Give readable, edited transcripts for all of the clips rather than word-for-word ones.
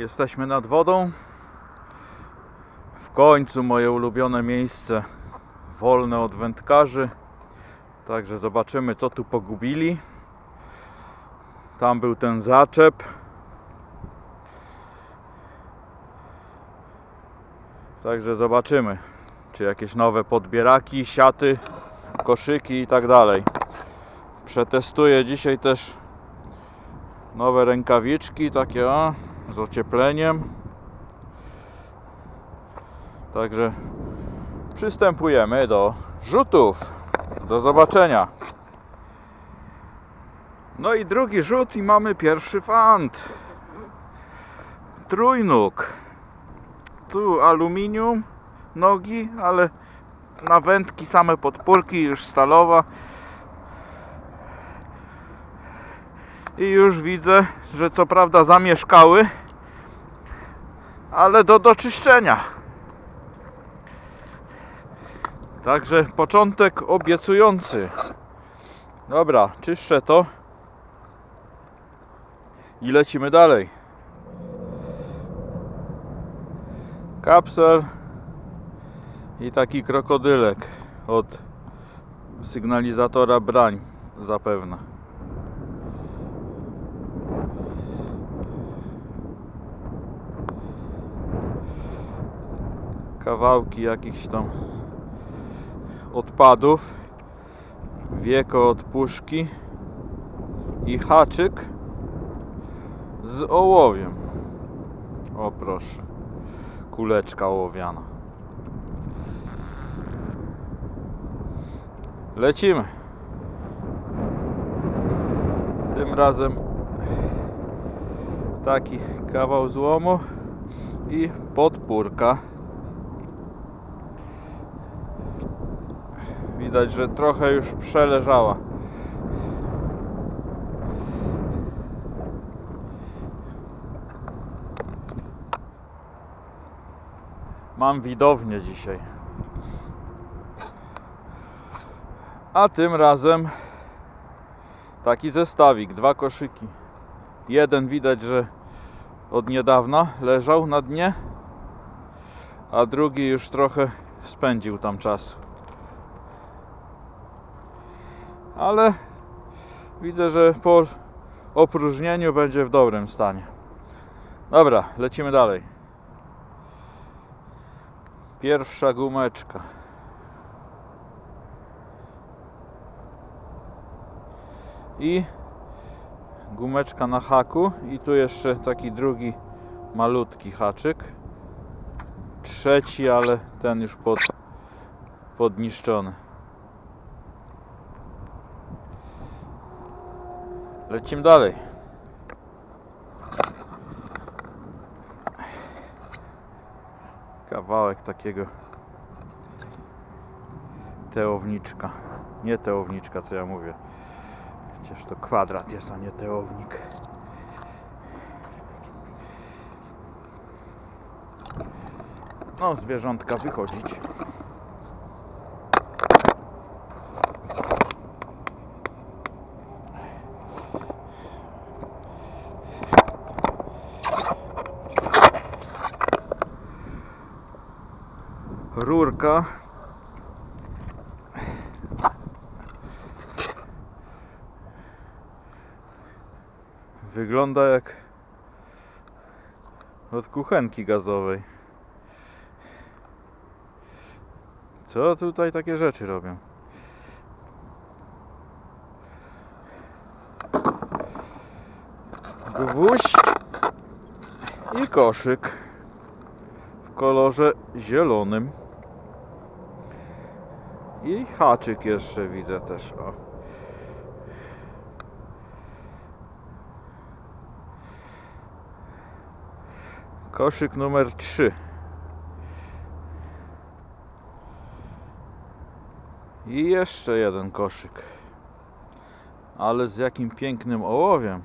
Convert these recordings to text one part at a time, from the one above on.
Jesteśmy nad wodą. W końcu moje ulubione miejsce wolne od wędkarzy. Także zobaczymy, co tu pogubili. Tam był ten zaczep. Także zobaczymy, czy jakieś nowe podbieraki, siaty, koszyki i tak dalej. Przetestuję dzisiaj też nowe rękawiczki, takie z ociepleniem. Także przystępujemy do rzutów. Do zobaczenia. No i drugi rzut i mamy pierwszy fant. Trójnóg. Tu aluminium, nogi, ale na wędki same podpórki, już stalowa. I już widzę, że co prawda zamieszkały, ale do doczyszczenia. Także początek obiecujący. Dobra, czyszczę to i lecimy dalej. Kapsel i taki krokodylek od sygnalizatora brań zapewne. Kawałki jakichś tam odpadów, wieko od puszki i haczyk z ołowiem. O proszę, kuleczka ołowiana. Lecimy. Tym razem taki kawał złomu i podpórka. Widać, że trochę już przeleżała. Mam widownię dzisiaj. A tym razem taki zestawik, 2 koszyki. Jeden widać, że od niedawna leżał na dnie, a drugi już trochę spędził tam czas. Ale widzę, że po opróżnieniu będzie w dobrym stanie. Dobra, lecimy dalej. Pierwsza gumeczka. I gumeczka na haku. I tu jeszcze taki drugi malutki haczyk. Trzeci, ale ten już podniszczony. Lecimy dalej. Kawałek takiego teowniczka. Nie teowniczka, co ja mówię. Przecież to kwadrat jest, a nie teownik. No, zwierzątka wychodzić. Rurka. Wygląda jak od kuchenki gazowej. Co tutaj takie rzeczy robią? Gwóźdź i koszyk w kolorze zielonym. I haczyk jeszcze widzę też. O. Koszyk numer 3. I jeszcze jeden koszyk. Ale z jakim pięknym ołowiem.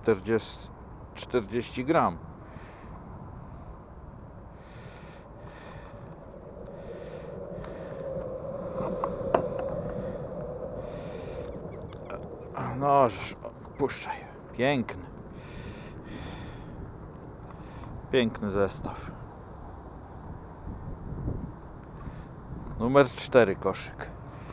40 gram. No, puszczaj. Piękny. Piękny zestaw. Numer 4 koszyk.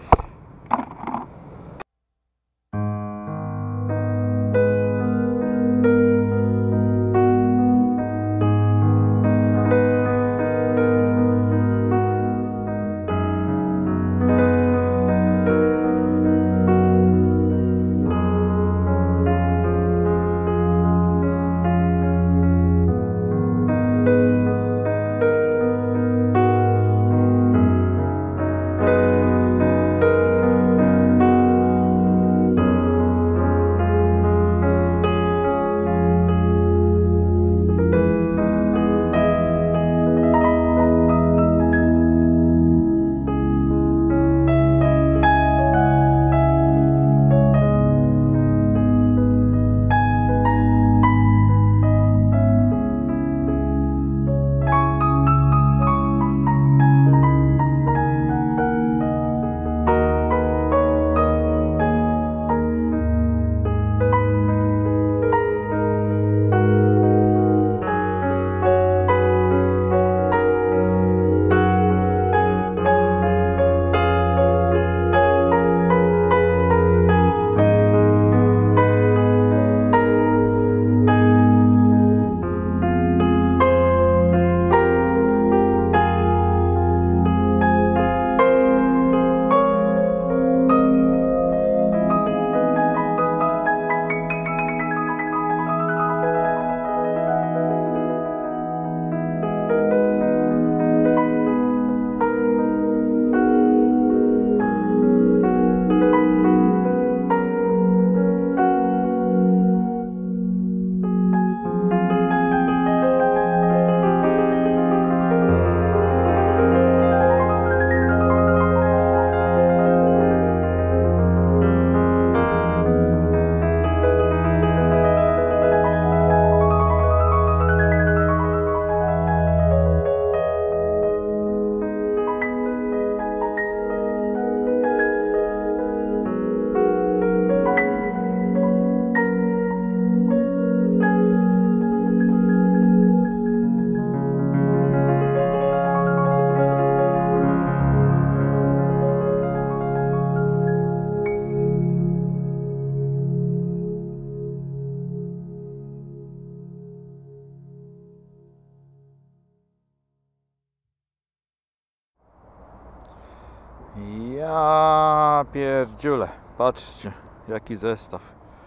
Ja pierdziule, patrzcie jaki zestaw.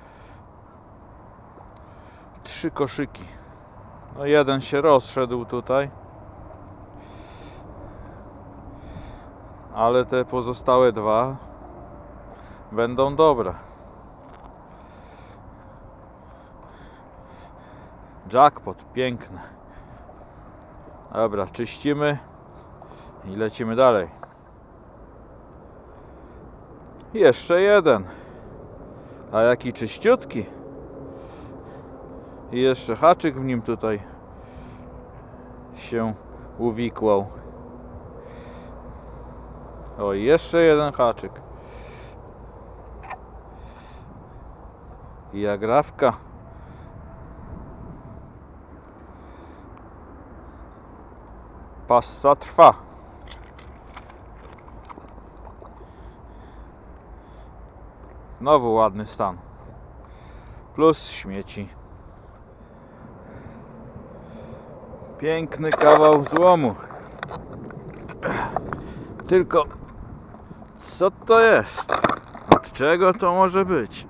3 koszyki. No jeden się rozszedł tutaj, ale te pozostałe 2 będą dobre. Jackpot, piękne. Dobra, czyścimy i lecimy dalej. Jeszcze jeden. A jaki czyściutki. I jeszcze haczyk w nim tutaj się uwikłał. O, jeszcze jeden haczyk. I agrafka. Passa trwa. Znowu ładny stan. Plus śmieci. Piękny kawał złomu. Tylko co to jest? Od czego to może być?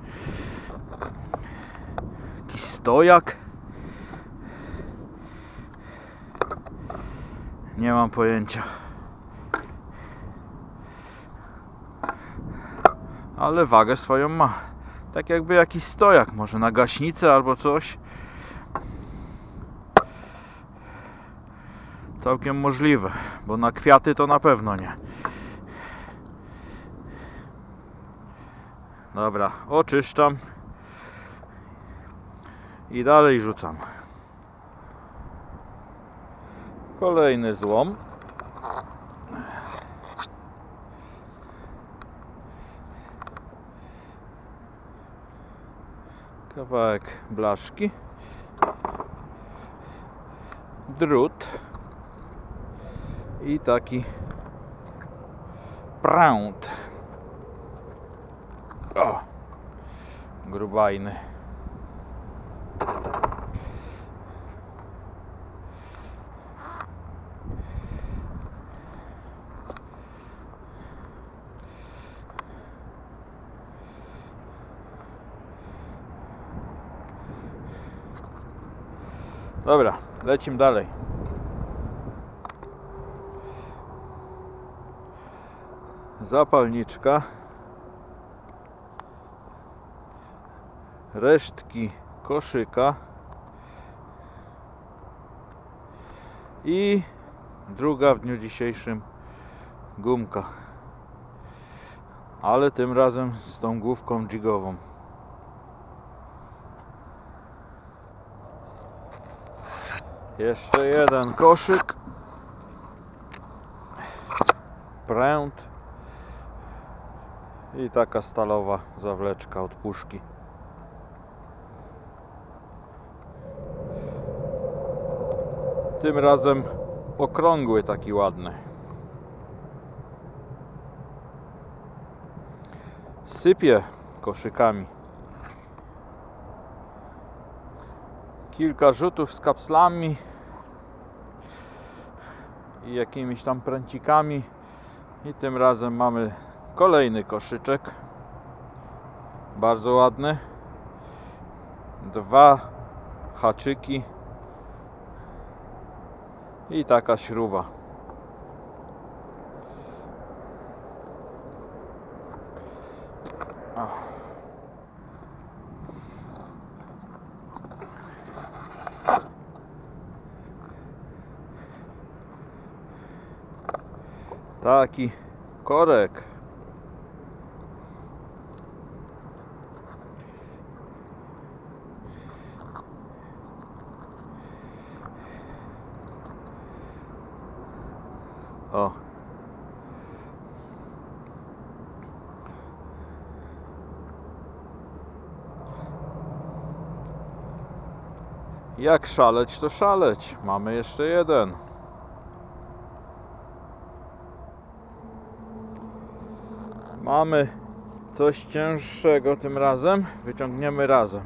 Jakiś stojak? Nie mam pojęcia. Ale wagę swoją ma. Tak jakby jakiś stojak, może na gaśnicę albo coś. Całkiem możliwe, bo na kwiaty to na pewno nie. Dobra, oczyszczam i dalej rzucam. Kolejny złom. Kawałek blaszki. drut i taki prąd. O, grubajny. Dobra, lecimy dalej. Zapalniczka, resztki koszyka i druga w dniu dzisiejszym gumka, ale tym razem z tą główką jigową. Jeszcze jeden koszyk, pręt i taka stalowa zawleczka od puszki. Tym razem okrągły, taki ładny. Sypie koszykami. Kilka rzutów z kapslami i jakimiś tam pręcikami i tym razem mamy kolejny koszyczek, bardzo ładny, dwa haczyki i taka śruba. Taki korek. O. Jak szaleć, to szaleć. Mamy jeszcze jeden. Mamy coś cięższego tym razem. Wyciągniemy razem.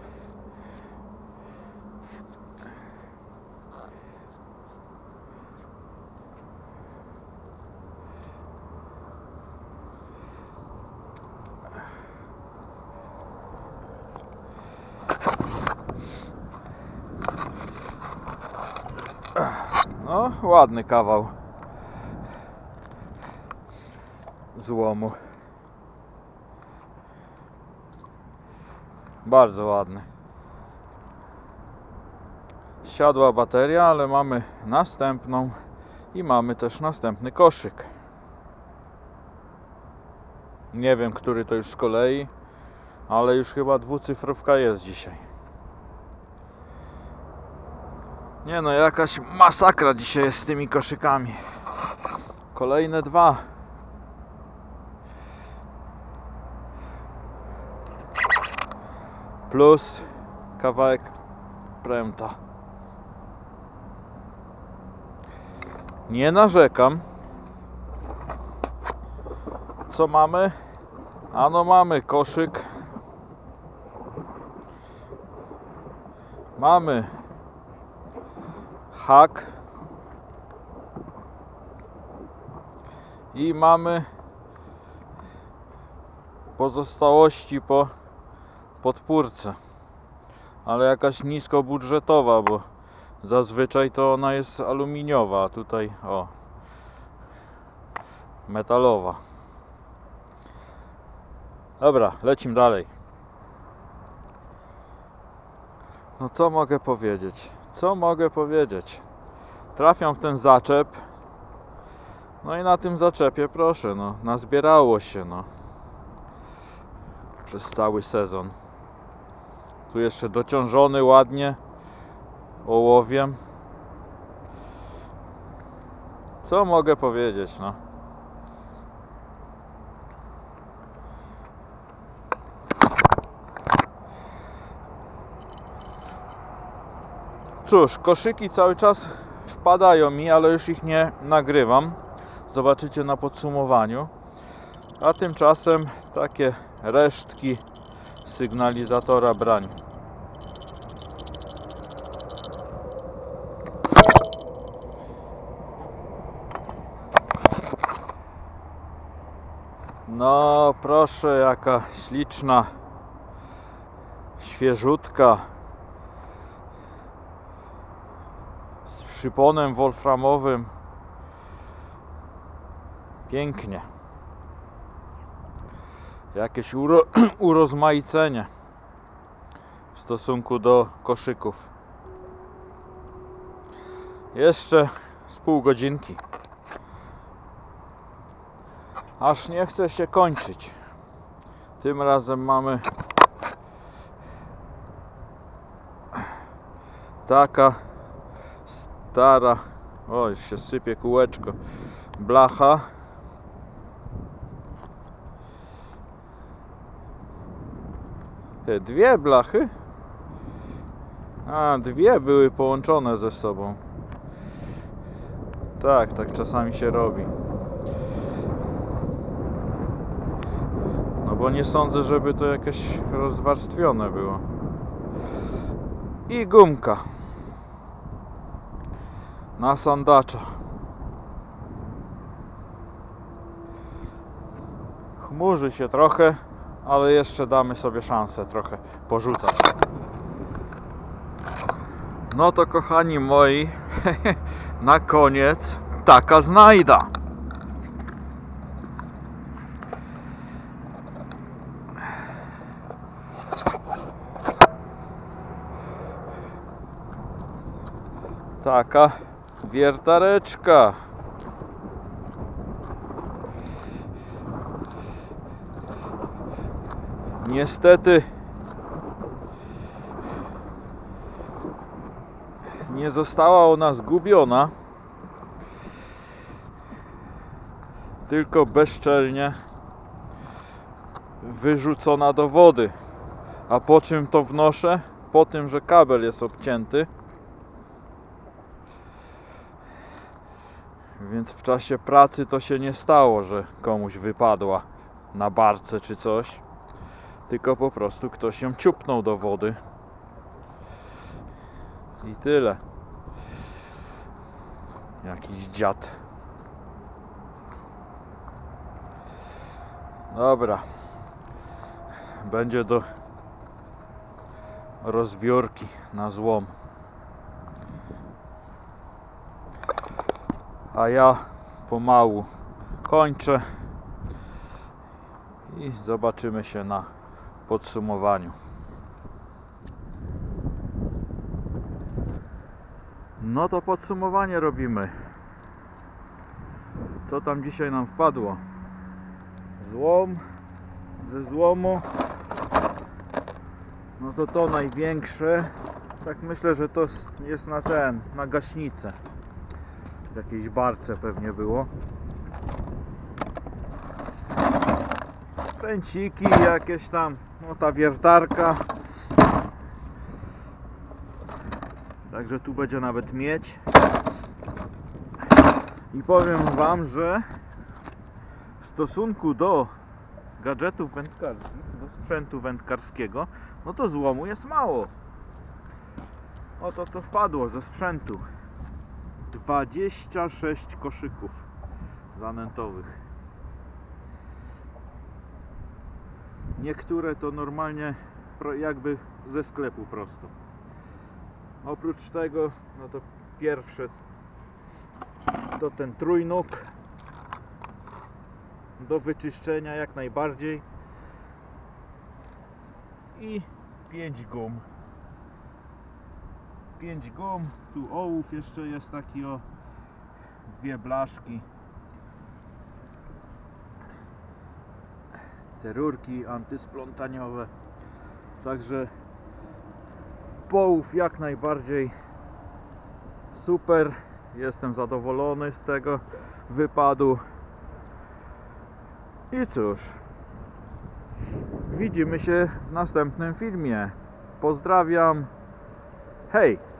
No, ładny kawał złomu. Bardzo ładny. Siadła bateria, ale mamy następną i mamy też następny koszyk. Nie wiem, który to już z kolei, ale już chyba dwucyfrówka jest dzisiaj. Nie no, jakaś masakra dzisiaj jest z tymi koszykami. Kolejne dwa. Plus kawałek pręta. Nie narzekam. Co mamy? Ano mamy koszyk. Mamy hak. I mamy pozostałości po podpórce. Ale jakaś niskobudżetowa, bo zazwyczaj to ona jest aluminiowa, a tutaj o, metalowa. Dobra, lecimy dalej. No co mogę powiedzieć? Co mogę powiedzieć? Trafiam w ten zaczep. No i na tym zaczepie, proszę, no, nazbierało się, no, przez cały sezon. Tu jeszcze dociążony ładnie ołowiem. Co mogę powiedzieć, no? Cóż, koszyki cały czas wpadają mi, ale już ich nie nagrywam. Zobaczycie na podsumowaniu. A tymczasem takie resztki sygnalizatora brań. No proszę, jaka śliczna, świeżutka, z przyponem wolframowym. Pięknie. Jakieś urozmaicenie w stosunku do koszyków. Jeszcze z pół godzinki. Aż nie chce się kończyć. Tym razem mamy taka stara, o, już się sypie kółeczko, blacha. Te dwie blachy? A, dwie były połączone ze sobą. Tak, tak czasami się robi. No bo nie sądzę, żeby to jakieś rozwarstwione było. I gumka na sandacza. Chmurzy się trochę, ale jeszcze damy sobie szansę trochę porzucać. No to kochani moi, na koniec taka znajda. Taka wiertareczka. Niestety nie została ona zgubiona, tylko bezczelnie wyrzucona do wody. A po czym to wnoszę? Po tym, że kabel jest obcięty. Więc w czasie pracy to się nie stało, że komuś wypadła na barce czy coś, tylko po prostu ktoś ją ciupnął do wody i tyle. Jakiś dziad. Dobra, będzie do rozbiórki na złom. A ja pomału kończę i zobaczymy się na podsumowaniu. No to podsumowanie robimy. Co tam dzisiaj nam wpadło? Złom, ze złomu. No to największe. Tak myślę, że to jest na gaśnicę. W jakiejś barce pewnie było. Pęciki jakieś tam, no ta wiertarka. Także tu będzie nawet miedź. I powiem wam, że w stosunku do gadżetów wędkarskich, do sprzętu wędkarskiego, no to złomu jest mało. Oto co wpadło ze sprzętu. 26 koszyków zanętowych. Niektóre to normalnie jakby ze sklepu prosto. Oprócz tego, no to pierwsze to ten trójnóg do wyczyszczenia jak najbardziej i 5 gum. 5 gum, tu ołów jeszcze jest taki, o, 2 blaszki, te rurki antysplątaniowe. Także połów jak najbardziej super, jestem zadowolony z tego wypadu. I cóż, widzimy się w następnym filmie. Pozdrawiam, hej!